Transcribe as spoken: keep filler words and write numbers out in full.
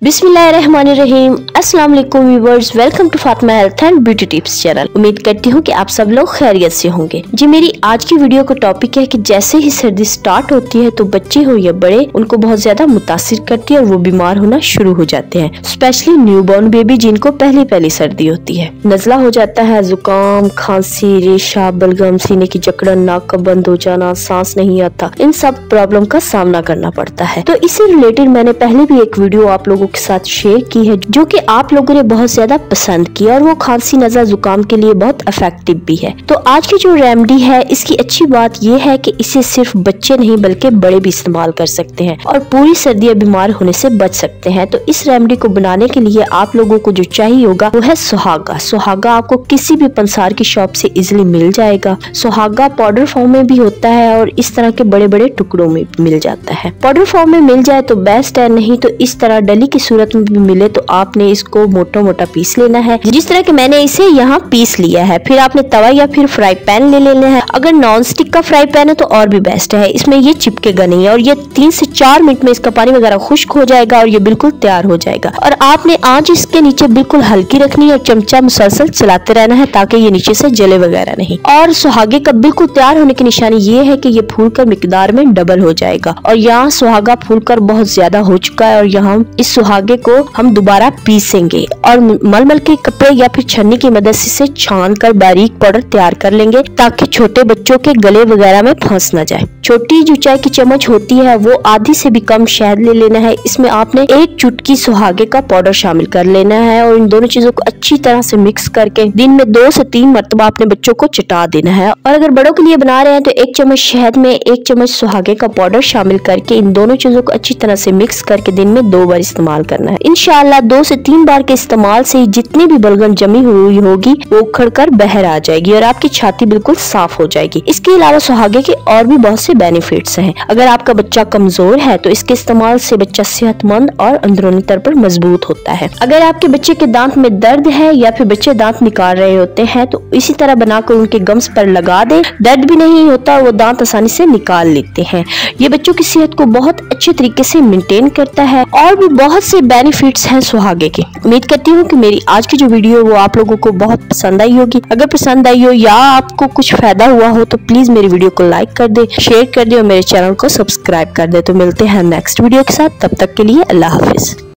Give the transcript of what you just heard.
बिस्मिल्लाहिर्रहमानिर्रहीम। अस्सलाम वालेकुम viewers, welcome to Fatima health and beauty tips channel. उम्मीद करती हूँ कि आप सब लोग खैरियत से होंगे। जी, मेरी आज की वीडियो का टॉपिक है कि जैसे ही सर्दी स्टार्ट होती है तो बच्चे हो या बड़े, उनको बहुत ज्यादा मुतासिर करती है और वो बीमार होना शुरू हो जाते हैं। स्पेशली न्यूबॉर्न बेबी जिनको पहली पहली सर्दी होती है, नजला हो जाता है, जुकाम, खांसी, रेशा, बलगम, सीने की जकड़न, नाक का बंद हो जाना, सांस नहीं आता, इन सब प्रॉब्लम का सामना करना पड़ता है। तो इससे रिलेटेड मैंने पहले भी एक वीडियो आप लोगों के साथ शेयर की है जो कि आप लोगों ने बहुत ज्यादा पसंद किया और वो खांसी, नज़ला, जुकाम के लिए बहुत इफेक्टिव भी है। तो आज की जो रेमेडी है, इसकी अच्छी बात ये है कि इसे सिर्फ बच्चे नहीं बल्कि बड़े भी इस्तेमाल कर सकते हैं और पूरी सर्दियां बीमार होने से बच सकते हैं। तो इस रेमेडी को बनाने के लिए आप लोगों को जो चाहिए होगा वो है सुहागा। सुहागा आपको किसी भी पंसार की शॉप से इजिली मिल जाएगा। सुहागा पाउडर फॉर्म में भी होता है और इस तरह के बड़े बड़े टुकड़ों में मिल जाता है। पाउडर फॉर्म में मिल जाए तो बेस्ट है, नहीं तो इस तरह डली की सूरत में भी मिले तो आपने इसको मोटा मोटा पीस लेना है, जिस तरह के मैंने इसे यहाँ पीस लिया है। फिर आपने तवा या फिर फ्राई पैन ले लेना है। अगर नॉन स्टिक का फ्राई पैन है तो और भी बेस्ट है, इसमें ये चिपकेगा नहीं और ये तीन से चार मिनट में इसका पानी वगैरह खुश्क हो जाएगा और ये बिल्कुल तैयार हो जाएगा। और आपने आंच इसके नीचे बिल्कुल हल्की रखनी है और चमचा मुसलसल चलाते रहना है ताकि ये नीचे से जले वगैरह नहीं। और सुहागे का बिल्कुल तैयार होने की निशानी ये है कि ये फूलकर मिकदार में डबल हो जाएगा। और यहाँ सुहागा फूलकर बहुत ज्यादा हो चुका है और यहाँ इस सुहागे को हम दोबारा पीसेंगे और मलमल के कपड़े या फिर छन्नी की मदद से इसे छान कर बारीक पाउडर तैयार कर लेंगे ताकि छोटे बच्चों के गले वगैरह में फंस न जाए। छोटी जो चाय की चम्मच होती है वो आधी से भी कम शहद ले लेना है। इसमें आपने एक चुटकी सुहागे का पाउडर शामिल कर लेना है और इन दोनों चीजों को अच्छी तरह से मिक्स करके दिन में दो से तीन मरतबा अपने बच्चों को चटा देना है। और अगर बड़ों के लिए बना रहे हैं तो एक चम्मच शहद में एक चम्मच सुहागे का पाउडर शामिल करके इन दोनों चीजों को अच्छी तरह से मिक्स करके दिन में दो बार इस्तेमाल करना है। इंशाअल्लाह दो से तीन बार के इस्तेमाल से जितनी भी बलगम जमी हुई होगी वो उखड़ कर बाहर आ जाएगी और आपकी छाती बिल्कुल साफ हो जाएगी। इसके अलावा सुहागे के और भी बहुत से बेनिफिट्स हैं। अगर आपका बच्चा कमजोर है तो इसके इस्तेमाल से बच्चा सेहतमंद और अंदरूनी तौर पर मजबूत होता है। अगर आपके बच्चे के दांत में दर्द है या फिर बच्चे दांत निकाल रहे होते हैं तो इसी तरह बनाकर उनके गम्स पर लगा दे, दर्द भी नहीं होता, वो दांत आसानी से निकाल लेते हैं। ये बच्चों की सेहत को बहुत अच्छे तरीके से मेंटेन करता है और भी बहुत से बेनिफिट्स हैं सुहागे के। उम्मीद करती हूँ कि मेरी आज की जो वीडियो है वो आप लोगों को बहुत पसंद आई होगी। अगर पसंद आई हो या आपको कुछ फायदा हुआ हो तो प्लीज मेरी वीडियो को लाइक कर दे, शेयर कर दे और मेरे चैनल को सब्सक्राइब कर दे। तो मिलते हैं नेक्स्ट वीडियो के साथ, तब तक के लिए अल्लाह हाफिज।